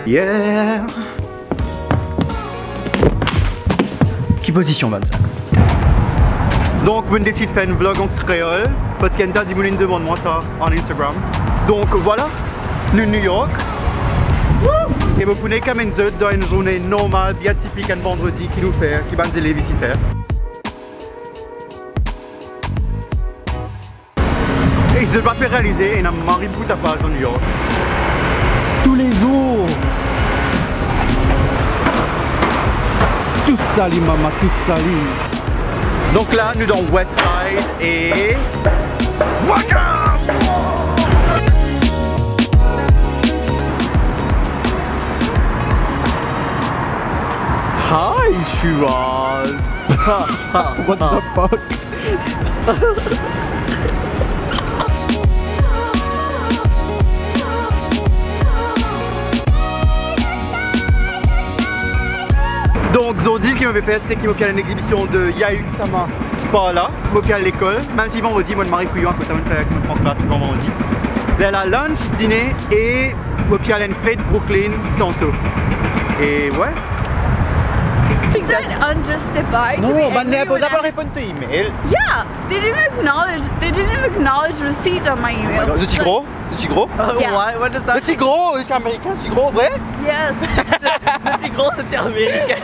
Yeah. Qui position 25. Donc, je décide de faire un vlog en créole. Parce qu'il y a une personne qui demande moi ça en Instagram. Donc voilà, New York. Et vous pouvez comme une zone dans une journée normale, bien typique, un vendredi qui nous fait, qui va nous aller ici faire. Et je ne vais pas réaliser un maribou tapage en New York. Tous les jours. Tout sali, maman, tout sali. Donc là, nous dans West Side et... Welcome! Hi, Shiraz! What the fuck? Donc Zodi, ce qu'il m'avait fait, c'est qu'il m'a fait une exhibition de Yahu Sama par là, il m'a fait à l'école, même si vendredi, moi de Marie Couillon, à côté de faire mon classe vendredi. Là, la lunch, dîner et il m'a fait une fête Brooklyn tantôt. Et ouais. Is that unjustified? No, to be but angry never when I- répondre to email. Yeah, they didn't acknowledge receipt on my email. Le petit gros? Le petit gros? Yeah. What does Le that petit gros, c'est américain, le petit gros, vrai? Yes. Le petit gros, c'est américain.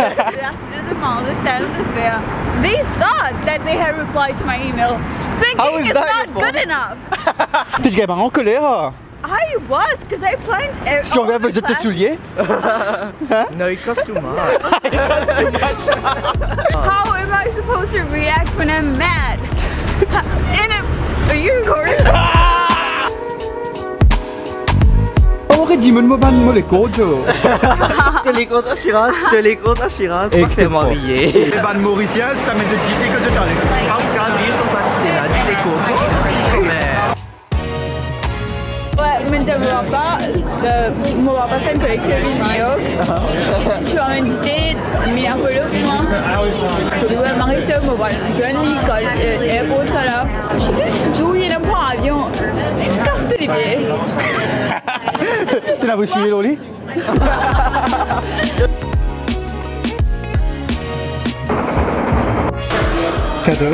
They thought that they had replied to my email, How thinking is it's that not your fault? good enough. Tu es en colère? I was, because I planned Je reviens avec tes souliers? No, it costs too much. How am I supposed to react when I'm mad? Are you recording? On aurait dit, me ban les codes. Te les grosses assurances, pas fait marier. Les bandes mauriciennes, c'est à mes activités que je t'en ai. Regarde, ils sont achetés là, dis les cours. Mais... Ouais, mais je ne vais pas faire une collection à New York. Je vais m'inviter à Polo pour moi. Je vais m'arrêter au mobile. Je vais à l'école, airport, ça là. Je vais dans mon avion. Je casse tous les pieds. Tu l'as aussi mis Loli? Cadeau.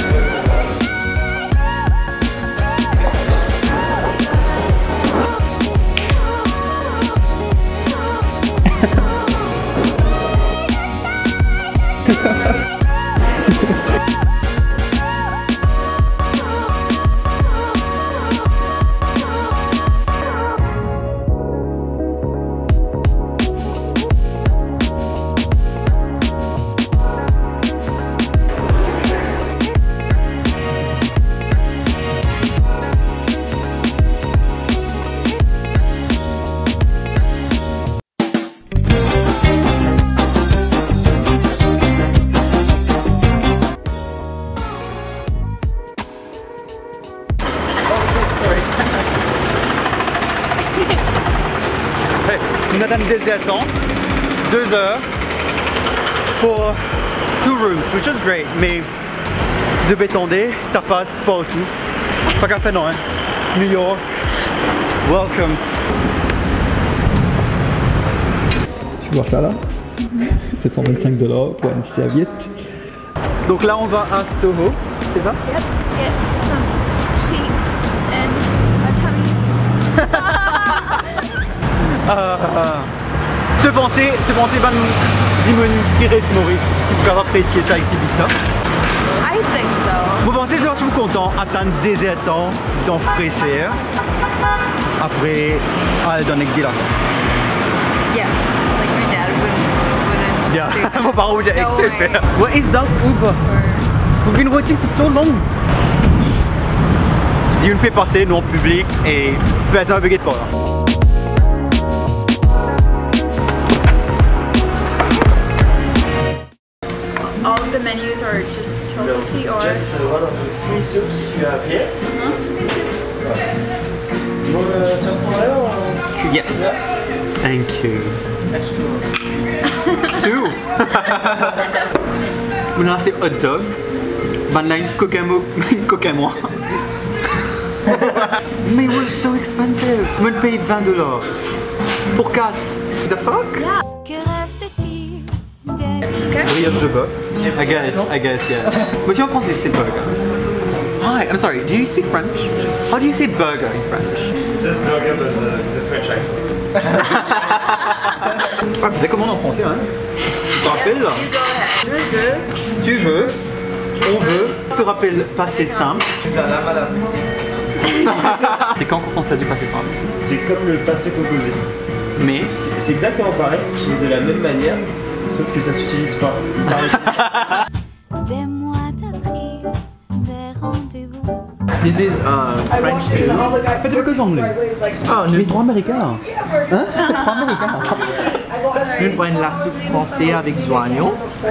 Nous avons désert 2 heures pour 2 rooms, which is great, mais de bétondé, t'as pas partout. Pas qu'à faire non, hein. New York, welcome. Tu vois ça là? C'est 125 $ pour une serviette. Donc là on va à Soho, c'est ça? Yep, get some cheese and a tummy. Te penser van Simon qui reste Maurice, tu peux apprécier ça activité. I think so. Vous pensez que je suis content attendre des temps dans Fresser après à dans Negdila. Yeah, like my dad wouldn't Yeah, mon parent j'ai No way. What is that Uber? We've been waiting for so long. Tu dis une fait passer non public et personne ne veut pas là. all of the menus are just $12.50 or? Just one of the 3 soups you have here. You want a tempura or? Yes. Thank you. Two. Maintenant c'est hot dog. Maintenant une coca moi. Mais it was so expensive. Je me paye $20 pour 4. The fuck? Que reste-t-il des... Brioche de bœuf. I guess, yeah. Mais tu en français, c'est burger. Hi, I'm sorry, do you speak French? How do you say burger in French? Just burger with the French accent. Ah, c'est commande en français, hein? Tu te rappelles là? Tu veux? On veut. Tu te rappelles passer simple? Ça lame à la boutique. C'est quand qu'on s'en sert du passé simple? C'est comme le passé composé. Mais C'est exactement pareil, ça s'utilise de la même manière, sauf que ça s'utilise pas. Des mois d'avril, des rendez-vous. This is French soup. faites que anglais. Ah, Mais trop américain. Hein? Trop américain. nous prenons la soupe française avec joignon.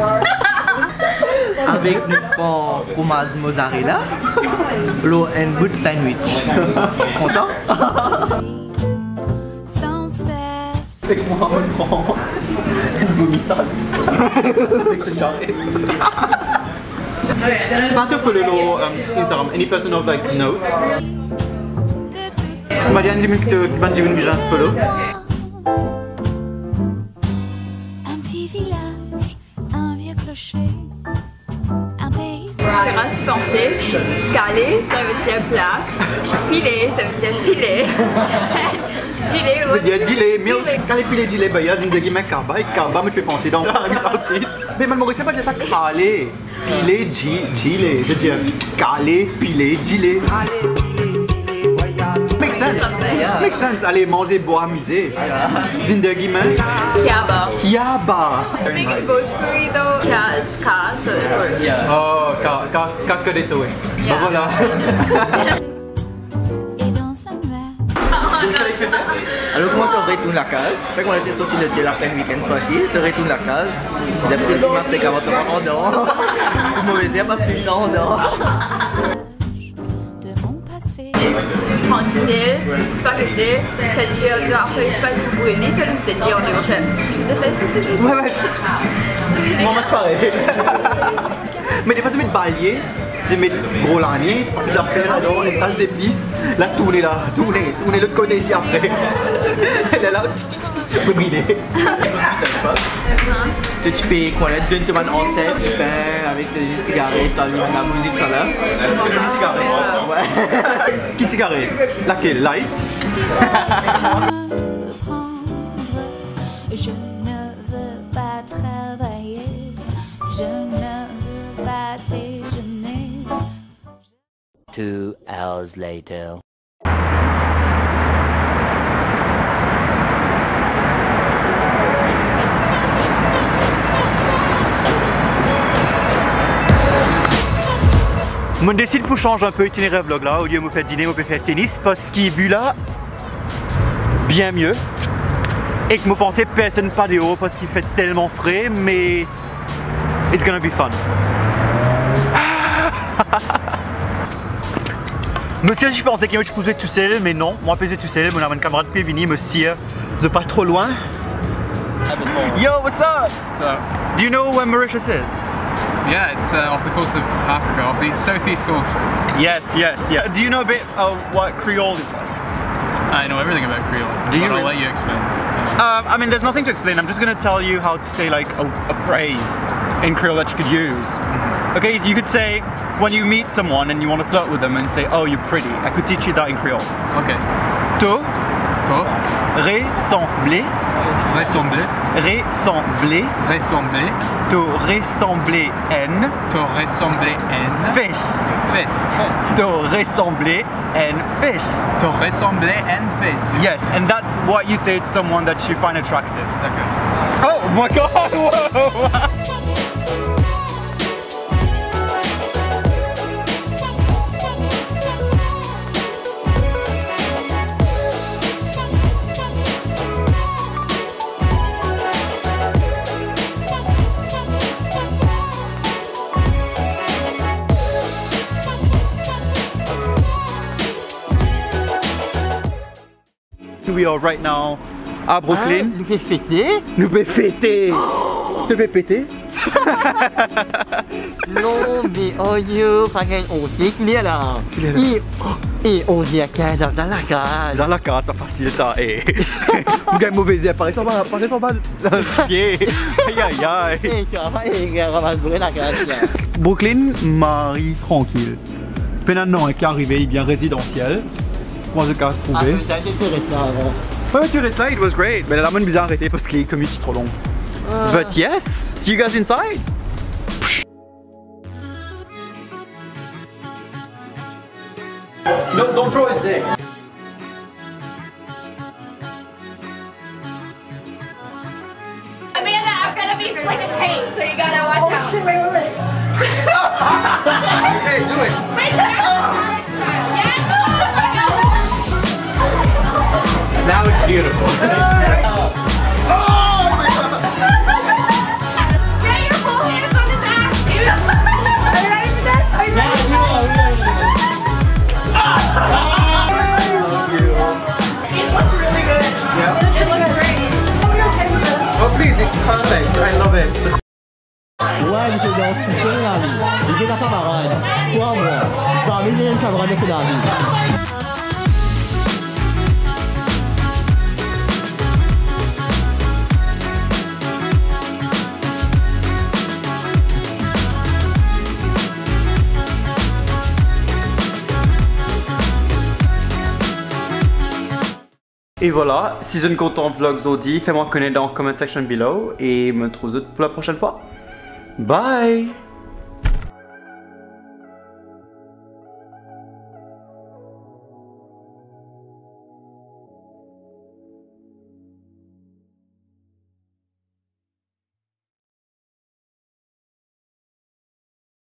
Avec notre fromage mozzarella. L'eau and good sandwich. Content? Sans cesse. Avec moi, on prend une vomissade. Avec ce carré. Santo follow Instagram. Any person of like note? De tout ce Marianne, dis-moi que tu vas dire une grande follow. un petit village, un vieux clocher, un pays. Shiraz pensée, calé, ça veut dire plat, pilé, ça veut dire pilé. Gilet, Je veux dire, gilet, mais quand les pilés gilet, bah, il y a zindagi mais karba, et karba, me tu fais penser dans l'Arabie Saoudite. Mais mal Maurice, c'est pas dire ça calé, pilé, gilet. Je veux dire, calé, pilé, gilet. Make sense. Make sense. Allez, manger, boire, miser. Zindagi mais. Kiaba. Kiaba. Big Bhojpuri though, ka, so it works. Oh, ka de toi. Bah voilà. Et dans sa nuage. Alors comment tu retournes la case? Fait qu'on était sorti de la pleine week-end party, tu retournes la case. J'ai pris le commencé quand on dort. C'est mauvais, c'est pas celui-là, on dort. De mon passé. Quantité, spaghetti, c'è après spaghetti brûlés, ça nous dit on est au fait. Ouais. Moi, c'est pareil. Mais des fois, tu mets de ballier, tu mets de gros lanier, c'est pas des affaires là-dedans, une tasse d'épices, là, tournez là, tournez de l'autre côté ici après. Elle est là, tu peux briller. Tu peux connaître d'une tomate en sel, tu peux avec des cigarettes, tu as vu la musique ça là. Des cigarettes. Ouais. Qui cigarette? Laquelle? Light? Me prendre, je ne veux pas travailler, je ne veux pas déjeuner. 2 hours later. Je décide pour changer un peu l'itinéraire vlog là, au lieu de me faire dîner, je me faire tennis parce qu'il vu là bien mieux et que je pensais personne pas dehors parce qu'il fait tellement frais, mais it's gonna be fun. Monsieur, je pensais que je pouvais tout seul, mais non, moi je faisais tout seul, on a une camarade qui est venu me dire de pas trop loin. Yo, what's up? What's up? Do you know where Mauritius is? Yeah, it's off the coast of Africa, off the southeast coast. Yes. Do you know a bit of what Creole is like? I know everything about Creole, Do you but I'll really? let you explain. I mean, there's nothing to explain. I'm just going to tell you how to say like a phrase in Creole that you could use. Okay, you could say when you meet someone and you want to flirt with them and say, oh, you're pretty. I could teach you that in Creole. Okay. To, To, ressembler, ressembler, to ressembler n, to ressembler en, fes, fes, to ressembler n, fes. to ressembler en fes. Yes, and that's what you say to someone that you find attractive. D'accord. Oh my god! Whoa. We are right now à Brooklyn. Nous pouvons fêter. Nous pouvons fêter. Tu peux péter? Non, mais oh yo, pareil, on dit qu'il est là. Et on dit qu'il dans la case. Dans la case, c'est pas facile ça. Vous avez mauvais idée, apparaissez en bas pied. Aïe aïe aïe. Et ramasse brûler la case. Brooklyn, Marie tranquille. Maintenant, qui est arrivé, il vient résidentiel. Moi, je peux trouver. Ah, tu restes là avant. Ouais, tu restes là, it was great. Mais la dame bizarre arrêté parce qu'il commute trop long. But yes, see you guys inside. No, don't throw it there. Amanda, I'm gonna be like a pain, so you gotta watch out. Shit, wait. Hey, do it. Now it's beautiful. Get your full hands on his ass, dude. Are you ready for this? Are you ready for this? It looks really good. Yeah. It looks great. Oh please, it's perfect. I love it. Ouais, mais c'est dans ce qui fait la vie. Il fait ta camarade. Toi, moi. Parmi les camarades, c'est la vie. Et voilà, si vous êtes content vlogs Audi, faites-moi connaître dans le comment section below et me trouve pour la prochaine fois. Bye!